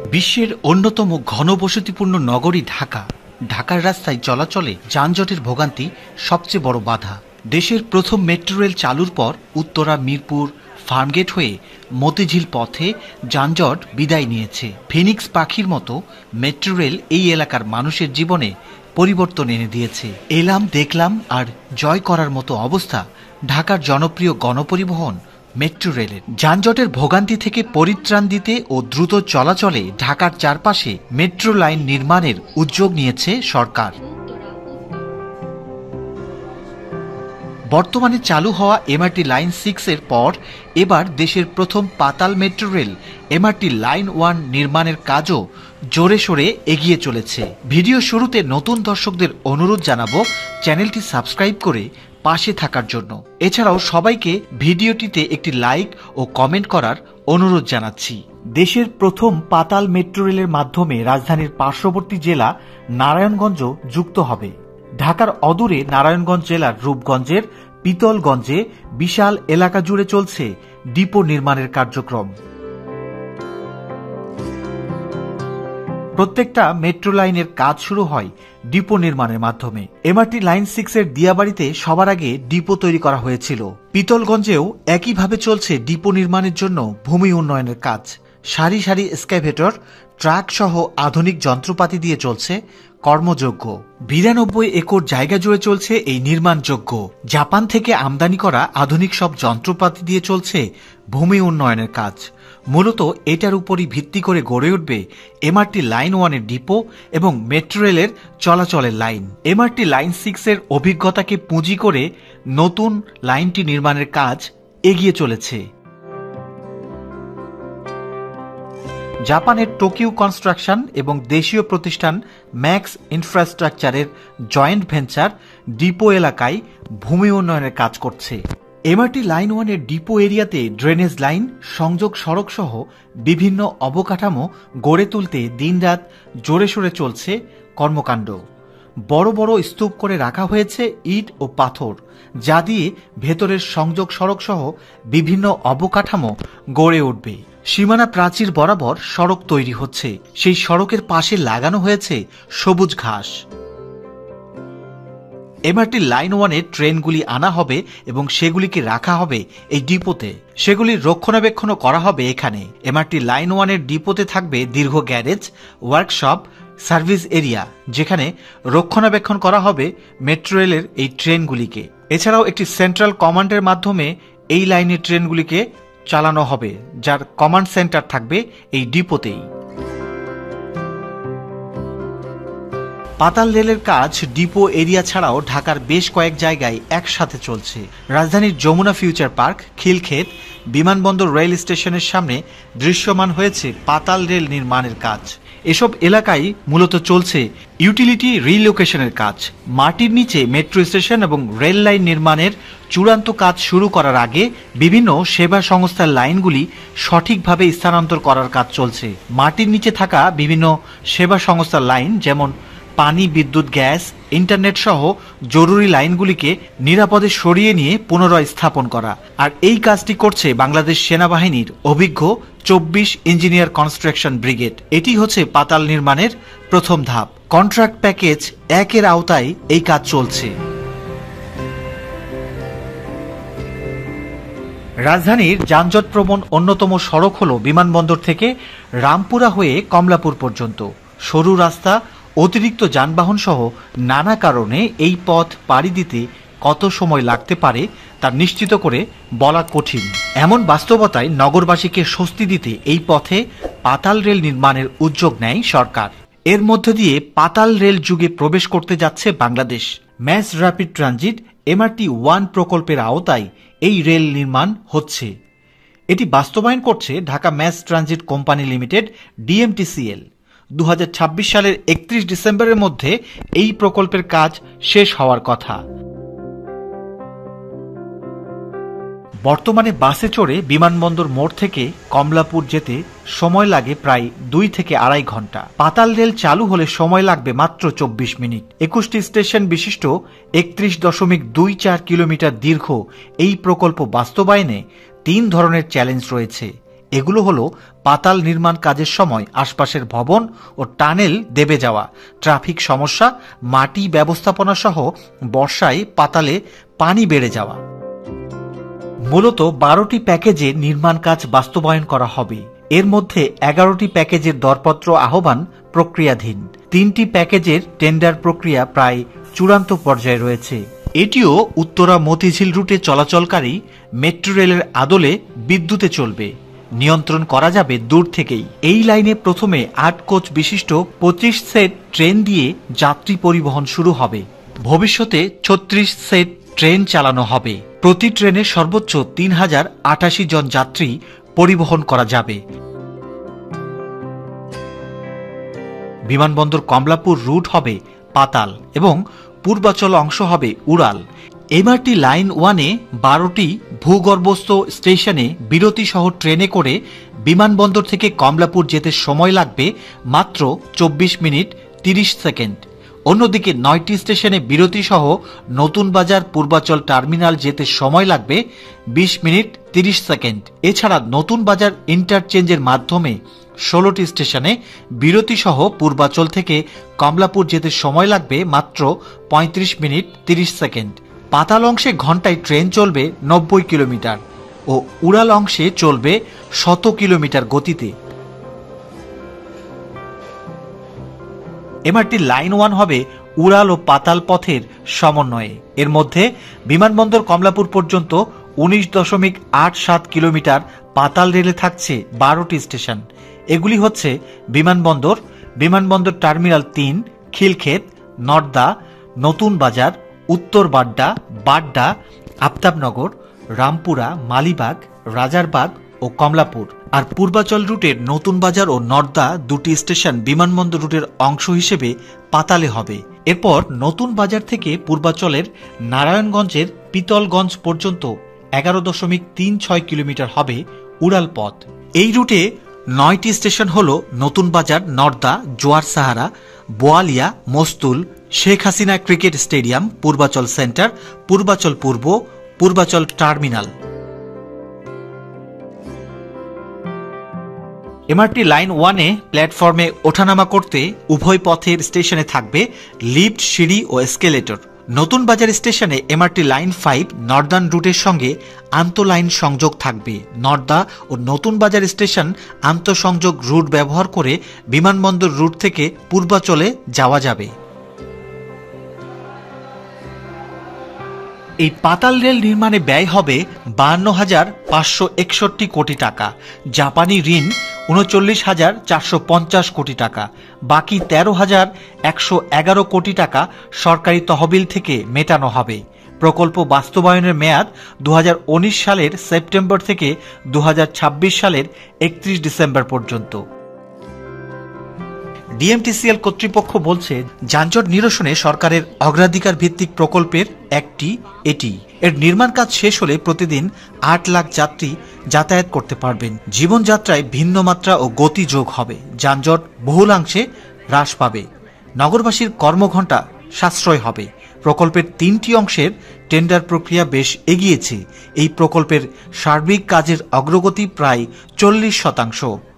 বিশ্বের অন্যতম ঘনবসতিপূর্ণ নগরী ঢাকা। ঢাকার রাস্তায় চলাচলে যানজটের ভোগান্তি সবচেয়ে বড় বাধা। দেশের প্রথম মেট্রো রেল চালুর পর উত্তরা, মিরপুর, ফার্মগেট হয়ে মতিঝিল পথে যানজট বিদায় নিয়েছে। ফিনিক্স পাখির মতো মেট্রো রেল এই এলাকার মানুষের জীবনে পরিবর্তন এনে দিয়েছে। এলাম, দেখলাম আর জয় করার মতো অবস্থা ঢাকার জনপ্রিয় গণপরিবহন মেট্রো রেলের। যানজটের ভোগান্তি থেকে পরিত্রাণ দিতে ও দ্রুত চলাচলে ঢাকার চারপাশে মেট্রো লাইন নির্মাণের উদ্যোগ নিয়েছে সরকার। বর্তমানে চালু হওয়া এমআরটি লাইন 6 এর পর এবার দেশের প্রথম পাতাল মেট্রো রেল এমআরটি লাইন 1 নির্মাণের কাজও জোরে সোরে এগিয়ে চলেছে। ভিডিও শুরুতে নতুন দর্শকদের অনুরোধ জানাবো চ্যানেলটি সাবস্ক্রাইব করে পাশে থাকার জন্য। এছাড়াও সবাইকে ভিডিওটিতে একটি লাইক ও কমেন্ট করার অনুরোধ জানাচ্ছি। দেশের প্রথম পাতাল মেট্রো রেলের মাধ্যমে রাজধানীর পার্শ্ববর্তী জেলা নারায়ণগঞ্জ যুক্ত হবে। ঢাকার অদূরে নারায়ণগঞ্জ জেলার রূপগঞ্জের পিতলগঞ্জে বিশাল এলাকা জুড়ে চলছে ডিপো নির্মাণের কার্যক্রম। প্রত্যেকটা মেট্রো লাইনের কাজ শুরু হয় ডিপো নির্মাণের মাধ্যমে। এমআরটি লাইন 6 এর দিয়াবাড়িতে সবার আগে ডিপো তৈরি করা হয়েছিল। পিতলগঞ্জেও একইভাবে চলছে ডিপো নির্মাণের জন্য ভূমি উন্নয়নের কাজ। সারি সারি এক্সকাভেটর, ট্রাক সহ আধুনিক যন্ত্রপাতি দিয়ে চলছে কর্মযজ্ঞ। 92 একর জায়গা জুড়ে চলছে এই নির্মাণযজ্ঞ। জাপান থেকে আমদানি করা আধুনিক সব যন্ত্রপাতি দিয়ে চলছে ভূমি উন্নয়নের কাজ। মূলত এটার উপরই ভিত্তি করে গড়ে উঠবে এমআরটি লাইন 1 এর ডিপো এবং মেট্রো রেলের চলাচলের লাইন। এমআরটি লাইন 6 এর অভিজ্ঞতাকে পুঁজি করে নতুন লাইনটি নির্মাণের কাজ এগিয়ে চলেছে। জাপানের টোকিও কনস্ট্রাকশন এবং দেশীয় প্রতিষ্ঠান ম্যাক্স ইনফ্রাস্ট্রাকচারের জয়েন্ট ভেঞ্চার ডিপো এলাকায় ভূমি উন্নয়নের কাজ করছে। এমআরটি লাইন 1 এর ডিপো এরিয়াতে ড্রেনেজ লাইন, সংযোগ সড়ক সহ বিভিন্ন অবকাঠামো গড়ে তুলতে দিনরাত জোরে সোরে চলছে কর্মকাণ্ড। বড় বড় স্তূপ করে রাখা হয়েছে ইট ও পাথর, যা দিয়ে ভেতরের সংযোগ সড়ক সহ বিভিন্ন অবকাঠামো গড়ে উঠবে। সীমানা প্রাচীর বরাবর সড়ক তৈরি হচ্ছে। সেই সড়কের পাশে লাগানো হয়েছে সবুজ ঘাস। এমআরটি লাইন 1 এর ট্রেনগুলি আনা হবে এবং সেগুলিকে রাখা হবে এই ডিপোতে। সেগুলির রক্ষণাবেক্ষণও করা হবে এখানে। এমআরটি লাইন 1 এর ডিপোতে থাকবে দীর্ঘ গ্যারেজ, ওয়ার্কশপ, সার্ভিস এরিয়া, যেখানে রক্ষণাবেক্ষণ করা হবে মেট্রো রেলের এই ট্রেনগুলিকে। এছাড়াও একটি সেন্ট্রাল কমান্ডের মাধ্যমে এই লাইনের ট্রেনগুলিকে চালানো হবে, যার কমান্ড সেন্টার থাকবে এই ডিপোতেই। পাতাল রেলের কাজ ডিপো এরিয়া ছাড়াও ঢাকার বেশ কয়েক জায়গায় একসাথে চলছে। রাজধানীর যমুনা ফিউচার পার্ক, খিলক্ষেত, বিমানবন্দর রেল স্টেশনের সামনে দৃশ্যমান হয়েছে পাতাল রেল নির্মাণের কাজ। এসব এলাকায় মূলত চলছে ইউটিলিটি রিলোকেশনের কাজ। মাটির নিচে মেট্রো স্টেশন এবং রেল লাইন নির্মাণের চূড়ান্ত কাজ শুরু করার আগে বিভিন্ন সেবা সংস্থার লাইনগুলি সঠিকভাবে স্থানান্তর করার কাজ চলছে। মাটির নিচে থাকা বিভিন্ন সেবা সংস্থার লাইন, যেমন পানি, বিদ্যুৎ, গ্যাস, ইন্টারনেট সহ জরুরি লাইনগুলিকে নিরাপদে সরিয়ে নিয়ে পুনরায় স্থাপন করা। আর এই কাজটি করছে বাংলাদেশ সেনাবাহিনীর অভিজ্ঞ 24 ইঞ্জিনিয়ার কনস্ট্রাকশন ব্রিগেড। এটি হচ্ছে পাতাল নির্মাণের প্রথম ধাপ। কন্ট্রাক্ট প্যাকেজ 1 এর আওতায় এই কাজ চলছে। রাজধানীর যানজটপ্রবণ অন্যতম সড়ক হল বিমানবন্দর থেকে রামপুরা হয়ে কমলাপুর পর্যন্ত। সরু রাস্তা, অতিরিক্ত যানবাহন সহ নানা কারণে এই পথ পাড়ি দিতে কত সময় লাগতে পারে তা নিশ্চিত করে বলা কঠিন। এমন বাস্তবতায় নগরবাসীকে স্বস্তি দিতে এই পথে পাতাল রেল নির্মাণের উদ্যোগ নেয় সরকার। এর মধ্য দিয়ে পাতাল রেল যুগে প্রবেশ করতে যাচ্ছে Bangladesh. Mass rapid transit MRT 1 প্রকল্পের আওতায় এই রেল নির্মাণ হচ্ছে। এটি বাস্তবায়ন করছে Dhaka mass transit company limited, DMTCL. 2026 সালের 31 ডিসেম্বরের মধ্যে এই প্রকল্পের কাজ শেষ হওয়ার কথা। বর্তমানে বাসে চড়ে বিমানবন্দর মোড় থেকে কমলাপুর যেতে সময় লাগে প্রায় 2 থেকে 2.5 ঘন্টা। পাতাল রেল চালু হলে সময় লাগবে মাত্র 24 মিনিট। 21টি স্টেশন বিশিষ্ট 31.24 কিলোমিটার দীর্ঘ এই প্রকল্প বাস্তবায়নে 3 ধরনের চ্যালেঞ্জ রয়েছে। এগুলো হলো পাতাল নির্মাণ কাজের সময় আশপাশের ভবন ও টানেল দেবে যাওয়া, ট্রাফিক সমস্যা, মাটি ব্যবস্থাপনা সহ বর্ষায় পাতালে পানি বেড়ে যাওয়া। মূলত 12টি প্যাকেজে নির্মাণ কাজ বাস্তবায়ন করা হবে। এর মধ্যে 11টি প্যাকেজের দরপত্র আহ্বান প্রক্রিয়াধীন। 3টি প্যাকেজের টেন্ডার প্রক্রিয়া প্রায় চূড়ান্ত পর্যায়ে রয়েছে। এটিও উত্তরা মতিঝিল রুটে চলাচলকারী মেট্রো রেলের আদলে বিদ্যুতে চলবে। নিয়ন্ত্রণ করা যাবে দূর থেকেই। এই লাইনে প্রথমে 8 কোচ বিশিষ্ট 25 সেট ট্রেন দিয়ে যাত্রী পরিবহন শুরু হবে। ভবিষ্যতে 36 সেট ট্রেন চালানো হবে। প্রতি ট্রেনে সর্বোচ্চ 3088 জন যাত্রী পরিবহন করা যাবে। বিমানবন্দর কমলাপুর রুট হবে পাতাল এবং পূর্বাচল অংশ হবে উড়াল। এমআরটি লাইন 1-এ 12টি ভূগর্ভস্থ স্টেশনে বিরতি সহ ট্রেনে করে বিমানবন্দর থেকে কমলাপুর যেতে সময় লাগবে মাত্র 24 মিনিট 30 সেকেন্ড। অন্যদিকে 9টি স্টেশনে বিরতি সহ নতুন বাজার পূর্বাচল টার্মিনাল যেতে সময় লাগবে 20 মিনিট 30 সেকেন্ড। এছাড়া নতুন বাজার ইন্টারচেঞ্জের মাধ্যমে 16টি স্টেশনে বিরতি সহ পূর্বাচল থেকে কমলাপুর যেতে সময় লাগবে মাত্র 35 মিনিট 30 সেকেন্ড। পাতাল অংশে ঘন্টায় ট্রেন চলবে 90 কিলোমিটার ও উড়াল অংশে চলবে 100 কিলোমিটার গতিতে। এমআরটি লাইন 1 হবে উড়াল ও পাতাল পথের সমন্বয়ে। এর মধ্যে বিমানবন্দর কমলাপুর পর্যন্ত 19.87 কিলোমিটার, পাতাল রেলে থাকছে 12টি স্টেশন। এগুলি হচ্ছে বিমানবন্দর, বিমানবন্দর টার্মিনাল 3, খিলক্ষেত, নর্দা, নতুন বাজার, উত্তর বাড্ডা, বাড্ডা, আফতাবনগর, রামপুরা, মালিবাগ, রাজারবাগ ও কমলাপুর। আর পূর্বাচল রুটের নতুন বাজার ও নর্দা 2টি স্টেশন বিমানবন্দর রুটের অংশ হিসেবে পাতালে হবে। এরপর নতুন বাজার থেকে পূর্বাচলের নারায়ণগঞ্জের পিতলগঞ্জ পর্যন্ত 11.36 কিলোমিটার হবে উড়াল পথ। এই রুটে 9টি স্টেশন হল নতুন Bazar, Nadda, Joar Sahara, Boalia, Mastul, Sheikh Hasina cricket stadium, Purbachal centre, Purbachal পূর্ব, পূর্বাচল টার্মিনাল। এমআরটি লাইন 1-এ প্ল্যাটফর্মে ওঠানামা করতে উভয় পথের স্টেশনে থাকবে লিফট, সিঁড়ি ও এসকেলেটর। নতুন বাজার স্টেশনে এমআরটি লাইন 5 নর্দার্ন রুটের সঙ্গে আন্তঃলাইন সংযোগ থাকবে। নর্দা ও নতুন বাজার স্টেশন আন্তঃসংযোগ রুট ব্যবহার করে বিমানবন্দর রুট থেকে পূর্বাচলে যাওয়া যাবে। এই পাতাল রেল নির্মাণে ব্যয় হবে 52,561 কোটি টাকা। জাপানি ঋণ 39,450 কোটি টাকা। বাকি 13,111 কোটি টাকা সরকারি তহবিল থেকে মেটানো হবে। প্রকল্প বাস্তবায়নের মেয়াদ 2019 সালের সেপ্টেম্বর থেকে 2026 সালের 31 ডিসেম্বর পর্যন্ত। ডিএমটিসিএল কর্তৃপক্ষ বলছে, যানজট নিরসনে সরকারের অগ্রাধিকার ভিত্তিক প্রকল্পের একটি এটি। এর নির্মাণ কাজ শেষ হলে প্রতিদিন 8 লাখ যাত্রী যাতায়াত করতে পারবেন। জীবনযাত্রায় ভিন্ন মাত্রা ও গতি যোগ হবে। যানজট বহুলাংশে হ্রাস পাবে। নগরবাসীর কর্মঘণ্টা সাশ্রয় হবে। প্রকল্পের 3টি অংশের টেন্ডার প্রক্রিয়া বেশ এগিয়েছে। এই প্রকল্পের সার্বিক কাজের অগ্রগতি প্রায় 40%।